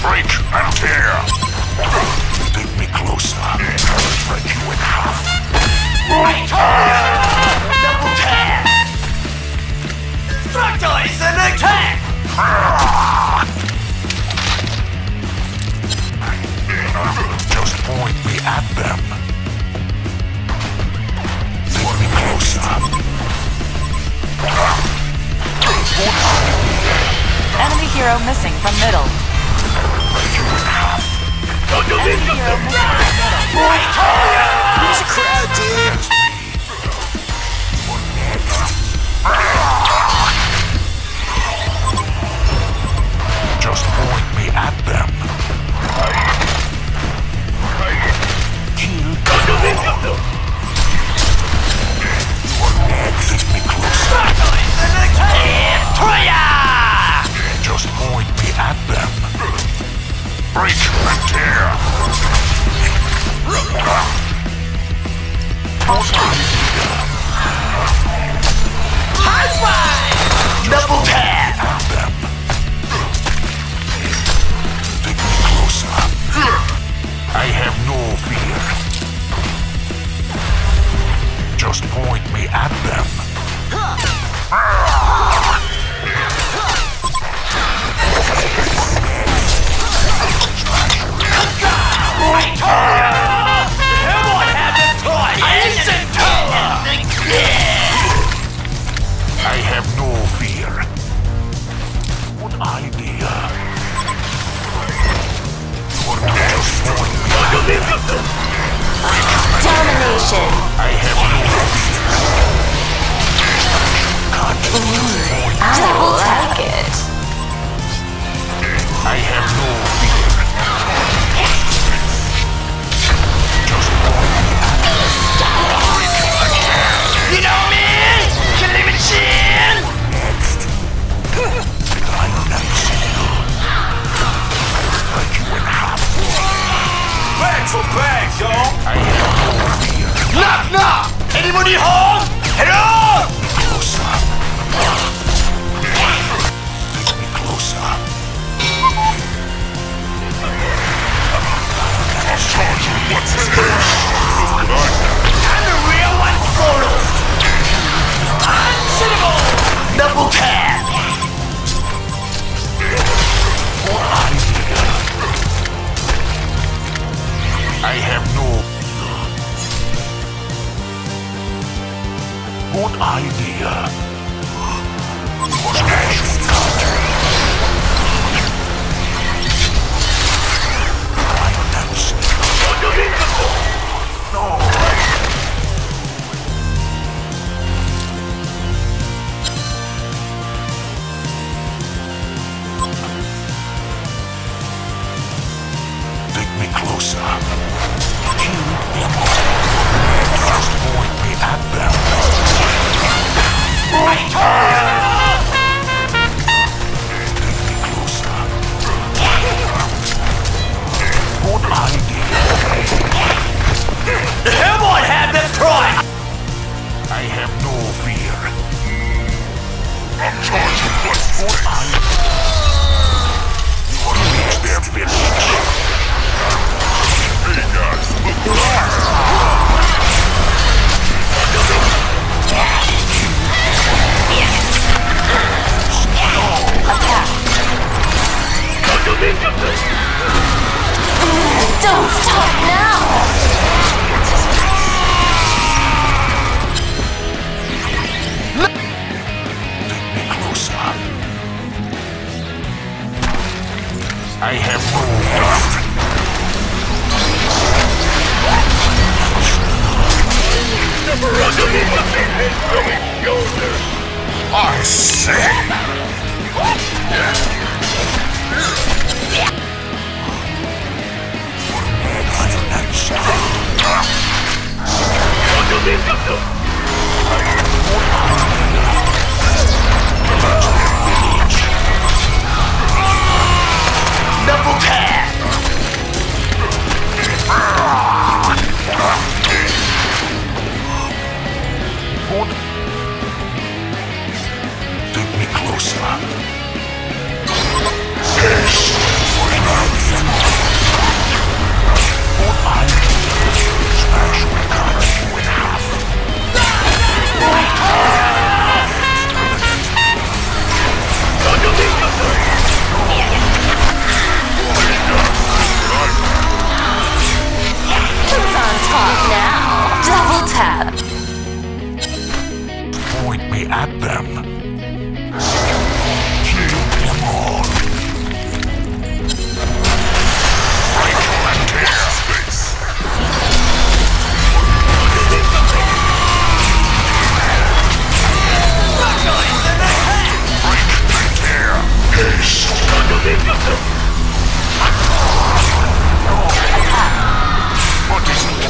Break and tear. Take me closer. Break you in half. Right! Double tap! Structoids and attack! Just point me at them. Take me closer. Enemy hero missing from middle. Break you in half. Enemy hero missing from middle. Right! There's a crowd, dude. Just point me at them. Kill. You are next. Take me closer. Structoids and attack! Destroyer! Just point me at them. Break and tear. High five! Double tap! At them. Take me closer. I have no fear. Just point me at them. Right! Everyone have this toy! Instant power! I have no fear. What idea? For just point me at them. Domination. I have no fear. I like it. I have no fear. Just point me at You know me! Killing machine! next. I'm not seal. Break you in half. Back for back, yo! I have no fear. Knock, knock! Anybody home? Hello? Closer. Take me closer. I'll tell you what's this. I'm the real one photo! Unsittable! Double tap! What idea? I have no. Good idea. Smash counter. Violence. No. Take me closer. Kill them. Just point me at them. Right! Take me closer. Good idea. Everyone have this toy! I have no fear. I'm charging what's good idea. You want to reach their village. Hey guys, Don't stop now. take me closer. I have no fear. I say. Double tap! Take me closer. Yes, for now. Who's on top now? Double tap. Point me at them. Kill them all. Rachel and tear space. Break and tear. Haste. What is it?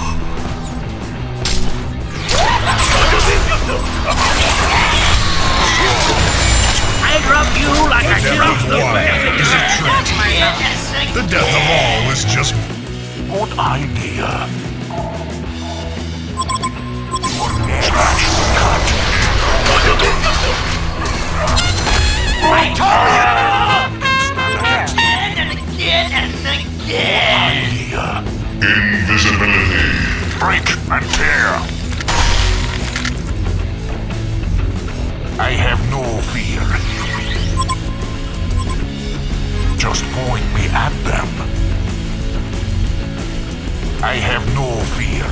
I drop you like I drop the bear. Is it Trinity? The death of all is just... Good idea. Smash the cut. Again and again. Idea. Invisibility. Break and tear. I have no fear. Just point me at them. I have no fear.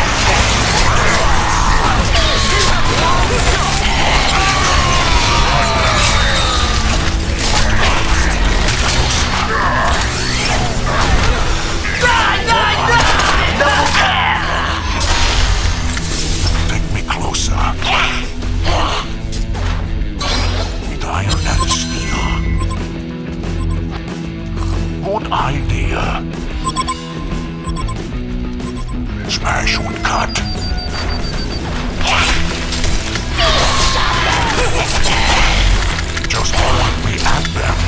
Take me closer. With iron and steel. Good idea. Smash and cut. Just point me at them.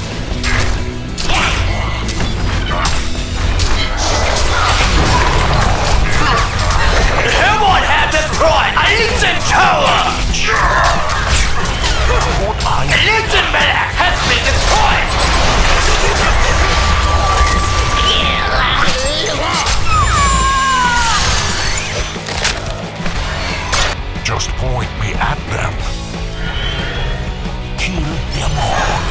Everyone have this pride. I need in tower. Good idea. Legion Malak has been destroyed. Just point me at them. Kill them all.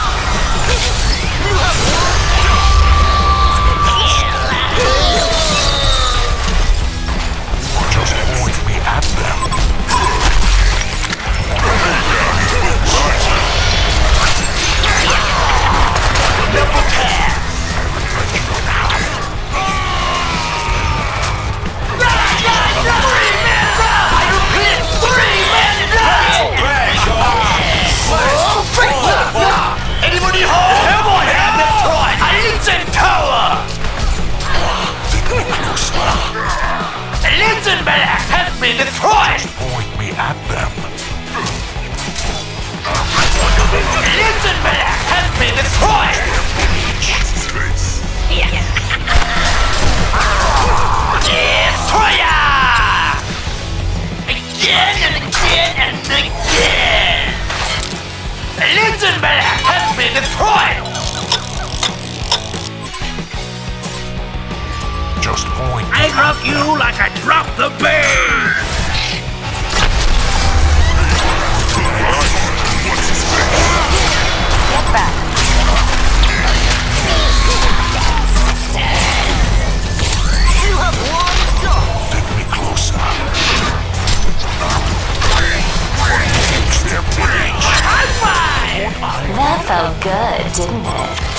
Just point me at them. Anybody home? Everyone have this pride. I need in tower. Legion Malak has been destroyed. Point me at them. Legion Malak has been destroyed. Destroyer! Again and again and again. Legion Malak has been destroyed. Just point me I at drop you them. like I drop the bear. Get back. Take me closer. Step range. High five! That felt good, didn't it?